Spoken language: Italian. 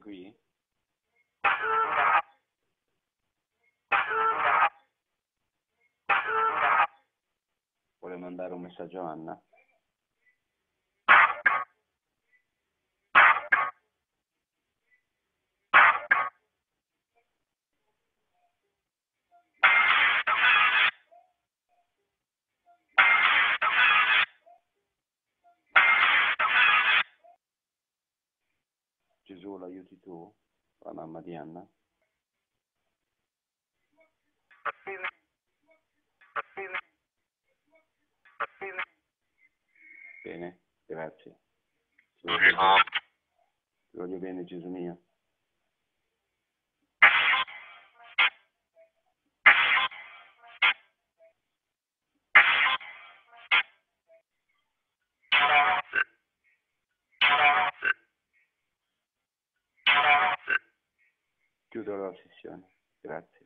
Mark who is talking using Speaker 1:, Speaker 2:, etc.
Speaker 1: qui? Vuole mandare un messaggio a Anna? Gesù, l'aiuti tu? La mamma di Anna? Bene, grazie. Ti voglio bene, Gesù mio. Chiudo la sessione. Grazie.